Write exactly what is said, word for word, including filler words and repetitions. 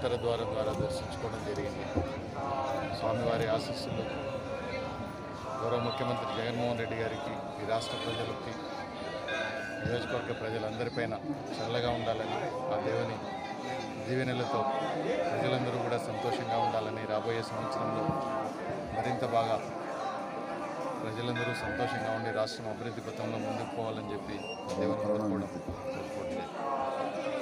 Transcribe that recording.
ఉత్తర ద్వారం ద్వారా దర్శించుకోవడం జరిగింది. స్వామివారి ఆశీస్సులు గౌరవ ముఖ్యమంత్రి జగన్మోహన్ రెడ్డి గారికి, ఈ రాష్ట్ర ప్రజలకి, నియోజకవర్గ ప్రజలందరిపైన చల్లగా ఉండాలని, ఆ దేవుని దీవెనలతో ప్రజలందరూ కూడా సంతోషంగా ఉండాలని, రాబోయే సంవత్సరంలో మరింత బాగా ప్రజలందరూ సంతోషంగా ఉండి రాష్ట్రం అభివృద్ధి పథంలో ముందుకు పోవాలని చెప్పి దేవుని కోరుకోవడం కోరుకోవట్లేదు.